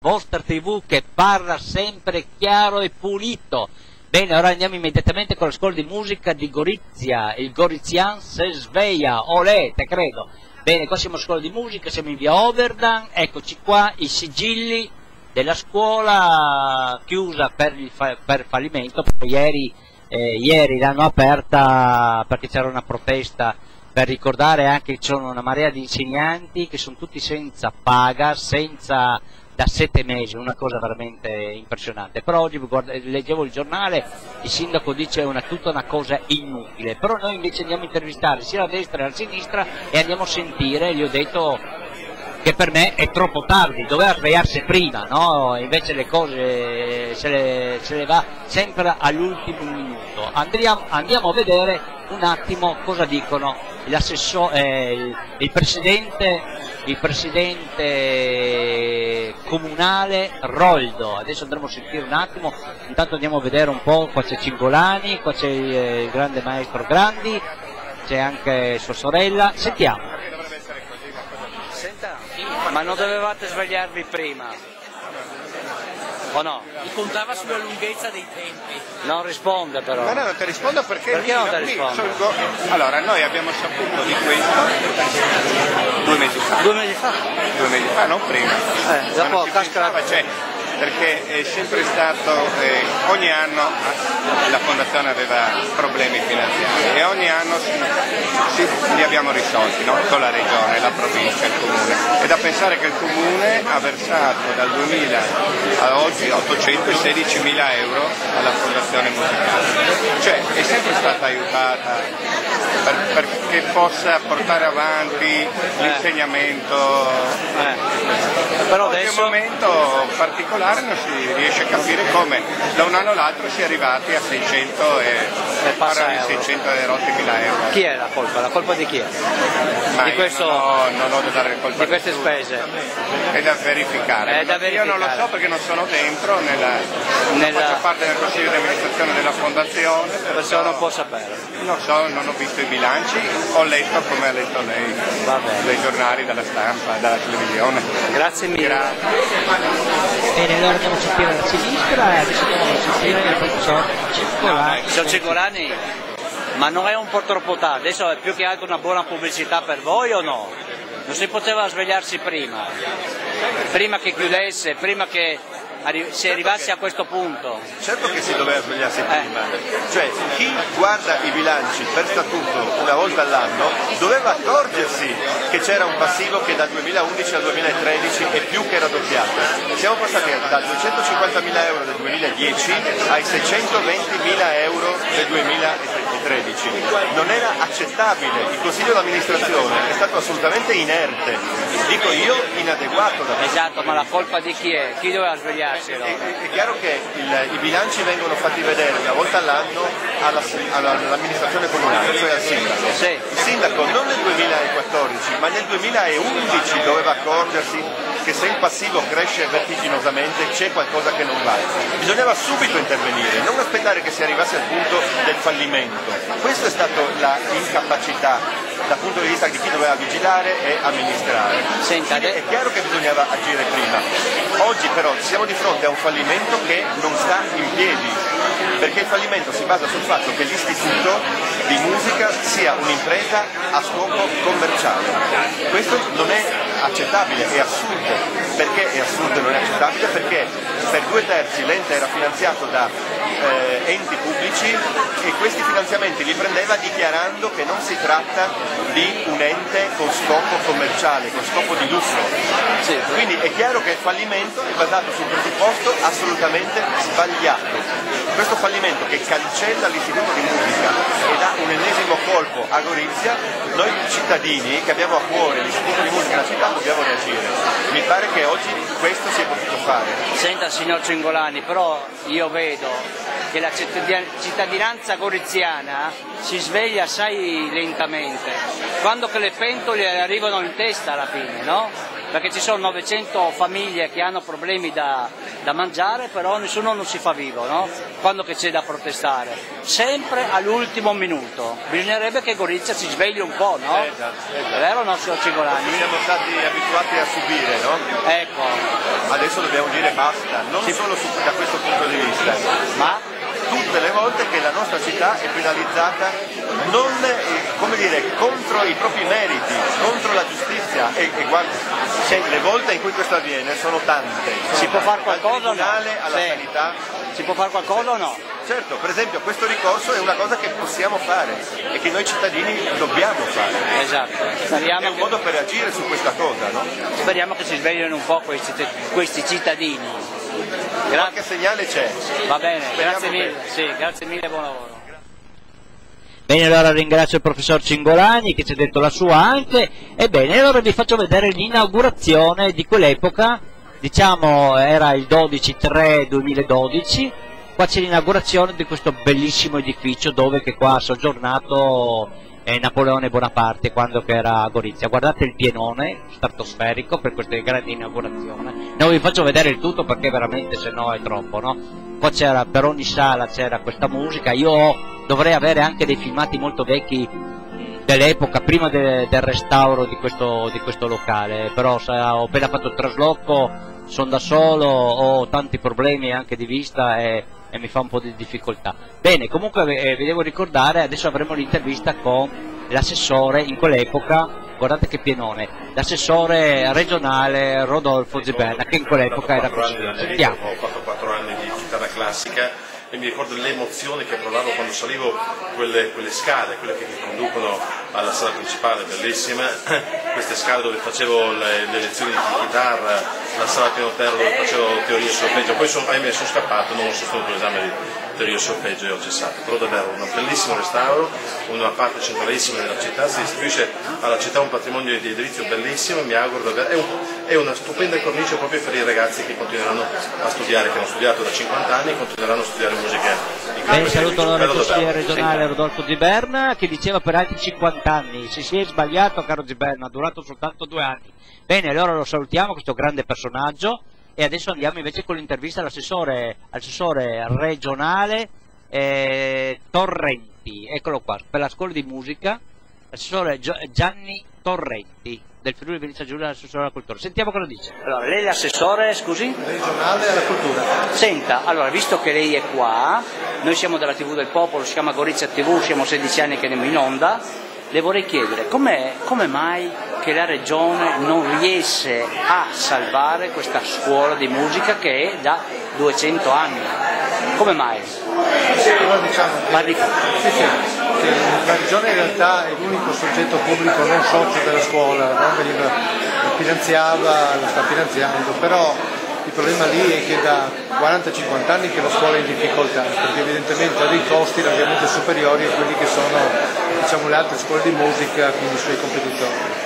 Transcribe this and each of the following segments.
vostra TV che parla sempre chiaro e pulito. Bene, ora andiamo immediatamente con la scuola di musica di Gorizia, il Gorizian se sveglia, olè, te credo. Bene, qua siamo a scuola di musica, siamo in via Oberdan, eccoci qua, i sigilli della scuola chiusa per fallimento, perché ieri l'hanno aperta perché c'era una protesta per ricordare anche che ci sono una marea di insegnanti che sono tutti senza paga, senza da 7 mesi, una cosa veramente impressionante. Però oggi leggevo il giornale, il sindaco dice tutta una cosa inutile, però noi invece andiamo a intervistare sia la destra che la sinistra e andiamo a sentire, gli ho detto che per me è troppo tardi, doveva svegliarsi prima, no? Invece le cose se le va sempre all'ultimo minuto. Andiamo a vedere un attimo cosa dicono il presidente comunale Roldo. Adesso andremo a sentire un attimo, intanto andiamo a vedere un po', qua c'è Cingolani, qua c'è il grande maestro Grandi, c'è anche sua sorella, sentiamo. Senta, ma non dovevate svegliarvi prima? O no? Mi contava sulla lunghezza dei tempi. Non risponde però. Ma no, non ti rispondo perché non ti rispondo? Allora, noi abbiamo saputo di questo 2 mesi fa. 2 mesi fa? 2 mesi fa, non prima. Dopo casca perché è sempre stato, ogni anno la fondazione aveva problemi finanziari e ogni anno li abbiamo risolti, no? Con la regione, la provincia, il comune. È da pensare che il comune ha versato dal 2000 a oggi 816.000 euro alla fondazione musicale. Cioè è sempre stata aiutata perché possa portare avanti l'insegnamento. Però in adesso... un momento particolare non si riesce a capire come da un anno all'altro si è arrivati a 600 e rotti mila euro. Chi è la colpa? La colpa di chi è? Di questo... non ho da dare colpa di queste spese? È da verificare. Io non lo so perché non sono dentro, faccio parte del consiglio di amministrazione della fondazione. Perciò non può sapere. Non so, non ho visto i bilanci, ho letto come ha letto lei, dai giornali, dalla stampa, dalla televisione. Grazie mille. Bene, allora andiamo a sentire la sinistra e adesso andiamo a sentire il professor Cingolani. Professor Cingolani, ma non è un po' troppo tardi? Adesso è più che altro una buona pubblicità per voi o no? Non si poteva svegliarsi prima? Prima che chiudesse, prima che si arrivasse a questo punto? Certo che si doveva svegliarsi prima, cioè chi guarda i bilanci per statuto una volta all'anno doveva accorgersi che c'era un passivo che dal 2011 al 2013 è più che raddoppiato. Siamo passati da 250.000 euro del 2010 ai 620.000 euro del 2013. Non era accettabile, il Consiglio di amministrazione è stato assolutamente inerte, dico io inadeguato. Esatto, ma la colpa di chi è? Chi doveva svegliarsi? È chiaro che i bilanci vengono fatti vedere una volta all'anno all'amministrazione comunale, cioè al sindaco. Sì. Il sindaco non nel 2014 ma nel 2011 doveva accorgersi che se il passivo cresce vertiginosamente c'è qualcosa che non va. Bisognava subito intervenire, non aspettare che si arrivasse al punto del fallimento. Questa è stata l'incapacità dal punto di vista di chi doveva vigilare e amministrare. È chiaro che bisognava agire prima. Oggi però siamo di fronte a un fallimento che non sta in piedi, perché il fallimento si basa sul fatto che l'istituto di musica sia un'impresa a scopo commerciale. Questo non è accettabile, è assurdo. Perché è assurdo e non è accettabile? Perché per 2/3 l'ente era finanziato da enti pubblici e questi finanziamenti li prendeva dichiarando che non si tratta di un ente con scopo commerciale, con scopo di lucro. Sì. Quindi è chiaro che il fallimento è basato su un presupposto assolutamente sbagliato. Questo fallimento che cancella l'istituto di musica e dà un ennesimo colpo a Gorizia, noi cittadini che abbiamo a cuore l'istituto di musica nella città dobbiamo reagire. Mi pare che oggi questo si è potuto fare. Senta signor Cingolani, però io vedo che la cittadinanza goriziana si sveglia assai lentamente, quando che le pentole arrivano in testa alla fine, no? Perché ci sono 900 famiglie che hanno problemi da mangiare, però nessuno non si fa vivo, no? Quando che c'è da protestare, sempre all'ultimo minuto. Bisognerebbe che Gorizia si svegli un po', no? Esatto. È vero o no, signor Cingolani? Siamo stati abituati a subire, no? Ecco. adesso dobbiamo dire basta, non solo da questo punto di vista, ma tutte le volte che la nostra città è penalizzata non contro i propri meriti, contro la giustizia e guarda, le volte in cui questo avviene sono tante. Si può fare qualcosa o no? Alla sanità. Si può fare qualcosa o no? Certo, per esempio questo ricorso è una cosa che possiamo fare e che noi cittadini dobbiamo fare. Esatto. È un modo per agire su questa cosa, no? Speriamo che si sveglino un po' questi cittadini. Qualche segnale c'è. Va bene, grazie mille. Sì, grazie mille, buon lavoro. Bene, allora ringrazio il professor Cingolani che ci ha detto la sua anche. Ebbene, allora vi faccio vedere l'inaugurazione di quell'epoca, diciamo era il 12/3/2012, qua c'è l'inaugurazione di questo bellissimo edificio dove che qua ha soggiornato Napoleone Bonaparte quando che era a Gorizia. Guardate il pienone stratosferico per questa grande inaugurazione. Non vi faccio vedere il tutto perché veramente se no è troppo, no? Qua c'era, per ogni sala c'era questa musica, io dovrei avere anche dei filmati molto vecchi dell'epoca, prima del restauro di questo locale, però ho appena fatto il trasloco, sono da solo, ho tanti problemi anche di vista e mi fa un po' di difficoltà. Bene, comunque vi devo ricordare, adesso avremo l'intervista con l'assessore in quell'epoca, guardate che pienone, l'assessore regionale Rodolfo Ziberna, che in quell'epoca era consigliere. Sentiamo. Ho fatto 4 anni di chitarra classica e mi ricordo le emozioni che provavo quando salivo quelle scale, quelle che conducono alla sala principale, bellissima, queste scale dove facevo le lezioni di chitarra, la sala piano terra dove facevo teoria e solfeggio, poi sono scappato, non ho sostenuto l'esame di teoria e solfeggio e ho cessato, però davvero un bellissimo restauro, una parte centralissima della città, si restituisce alla città un patrimonio di edilizio bellissimo, mi auguro davvero, è una stupenda cornice proprio per i ragazzi che continueranno a studiare, che hanno studiato da 50 anni e continueranno a studiare musica. Bene, saluto allora il consigliere regionale Rodolfo Ziberna che diceva per altri 50 anni, se si è sbagliato caro Ziberna, ha durato soltanto 2 anni. Bene, allora lo salutiamo questo grande personaggio e adesso andiamo invece con l'intervista all'assessore regionale Torrenti, eccolo qua, per la scuola di musica, l'assessore Gianni Torrenti del Friuli Venezia Giulia, l'assessore alla cultura. Sentiamo cosa dice. Allora, lei è l'assessore, scusi? Regionale alla cultura. Senta, allora, visto che lei è qua, noi siamo della TV del Popolo, si chiama Gorizia TV, siamo 16 anni che andiamo in onda, le vorrei chiedere come mai che la Regione non riesce a salvare questa scuola di musica che è da 200 anni? Come mai? Allora diciamo che la Regione in realtà è l'unico soggetto pubblico non socio della scuola, no? La sta finanziando, però il problema lì è che da 40-50 anni che la scuola è in difficoltà, perché evidentemente ha dei costi largamente superiori a quelli che sono le altre scuole di musica, quindi i suoi competitori.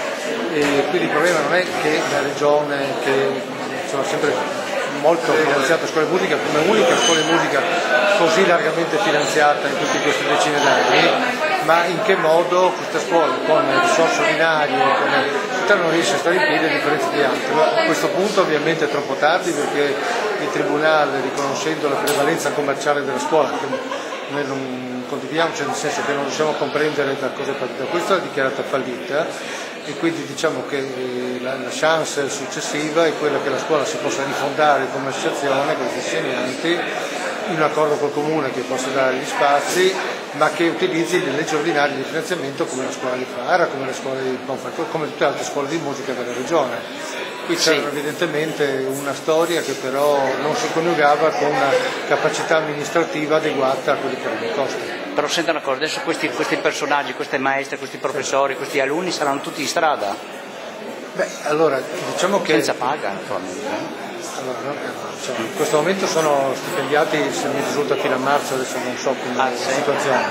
E quindi il problema non è che la Regione, che sono sempre molto finanziata scuola di musica, come unica scuola di musica così largamente finanziata in tutte queste decine d'anni, ma in che modo questa scuola con risorse ordinarie non riesce a stare in piedi a differenza di altre. A questo punto ovviamente è troppo tardi perché il Tribunale, riconoscendo la prevalenza commerciale della scuola, che noi non condividiamo, cioè nel senso che non riusciamo a comprendere da cosa è partita, questa l'ha dichiarata fallita e quindi diciamo che la chance successiva è quella che la scuola si possa rifondare come associazione con gli insegnanti in un accordo col comune che possa dare gli spazi, ma che utilizzi le leggi ordinarie di finanziamento come la scuola di Fara, come la scuola di Bonfalcone, come tutte le altre scuole di musica della regione. Qui c'era evidentemente una storia che però non si coniugava con una capacità amministrativa adeguata a quelli che erano i costi. Però senta una cosa, adesso questi personaggi, queste maestre, questi professori, questi alunni saranno tutti in strada? Beh, allora, diciamo che... Senza paga, naturalmente. Allora, in questo momento sono stipendiati, se mi risulta, fino a marzo, adesso non so come la situazione.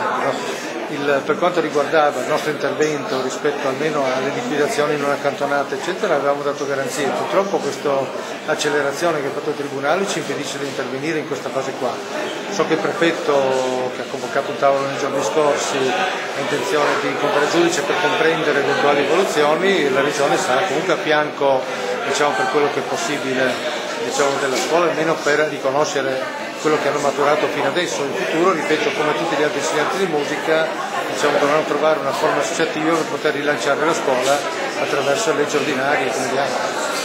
Però per quanto riguardava il nostro intervento rispetto almeno alle liquidazioni non accantonate, eccetera, avevamo dato garanzie. Purtroppo questa accelerazione che ha fatto il Tribunale ci impedisce di intervenire in questa fase qua. So che il prefetto, che ha convocato un tavolo nei giorni scorsi, ha intenzione di incontrare il giudice per comprendere eventuali evoluzioni e la Regione sarà comunque a fianco, diciamo, per quello che è possibile, diciamo, della scuola, almeno per riconoscere quello che hanno maturato fino adesso. In futuro, ripeto, come tutti gli altri insegnanti di musica, diciamo, dovranno trovare una forma associativa per poter rilanciare la scuola attraverso leggi ordinarie come gli altri.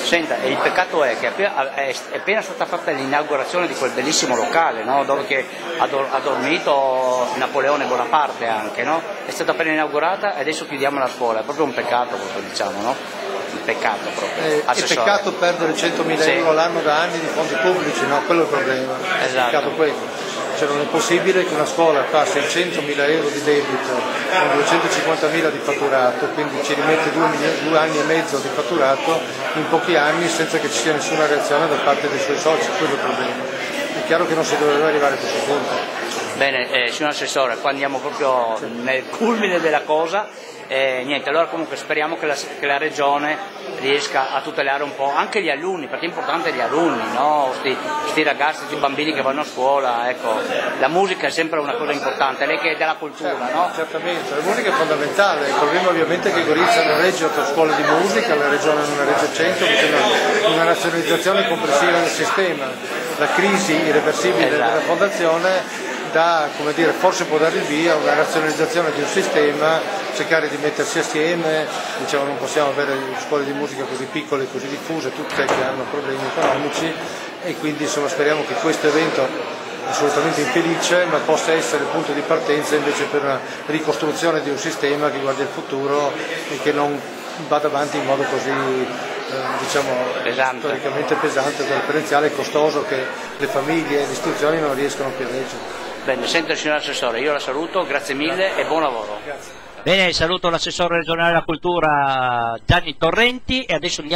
Senta, e il peccato è che è appena stata fatta l'inaugurazione di quel bellissimo locale, no? Dove che ha dormito Napoleone Bonaparte anche, no? È stata appena inaugurata e adesso chiudiamo la scuola, è proprio un peccato, diciamo, no? Un peccato proprio. È peccato perdere 100.000 euro l'anno da anni di fondi pubblici, no? Quello è il problema. Esatto. Il peccato è quello. Cioè non è possibile che una scuola fa 600.000 euro di debito con 250.000 di fatturato, quindi ci rimette 2 anni e mezzo di fatturato in pochi anni senza che ci sia nessuna reazione da parte dei suoi soci, quello è il problema. È chiaro che non si doveva arrivare a questo punto. Bene, signor Assessore, qua andiamo proprio nel culmine della cosa. Niente, allora comunque speriamo che la Regione riesca a tutelare un po' anche gli alunni, perché è importante gli alunni, no? Sti ragazzi, sti bambini che vanno a scuola, ecco, la musica è sempre una cosa importante, lei che è della cultura, no? Certamente, la musica è fondamentale, il problema ovviamente è che Gorizia non regge 8 scuole di musica, la Regione non regge 100, bisogna una razionalizzazione complessiva del sistema, la crisi irreversibile della fondazione come dire, forse può dare il via a una razionalizzazione di un sistema, cercare di mettersi assieme, diciamo non possiamo avere scuole di musica così piccole e così diffuse, tutte che hanno problemi economici e quindi insomma speriamo che questo evento assolutamente infelice ma possa essere il punto di partenza invece per una ricostruzione di un sistema che guardi il futuro e che non vada avanti in modo così diciamo storicamente pesante, differenziale e costoso che le famiglie e le istituzioni non riescono più a leggere. Bene, sento il signor Assessore, io la saluto, grazie mille e buon lavoro. Grazie. Bene, saluto l'assessore regionale alla cultura Gianni Torrenti e adesso andiamo